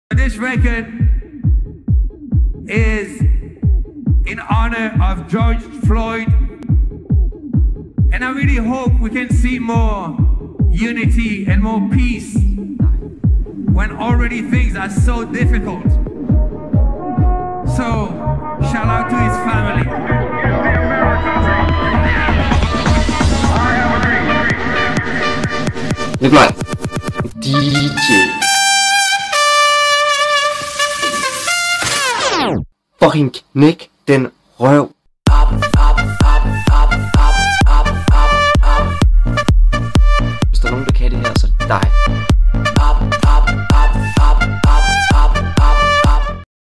This record is in honor of George Floyd, and I really hope we can see more unity and more peace when already things are so difficult. So, shout out to his family. Nicolay, DJ. Fucking Nick den røv.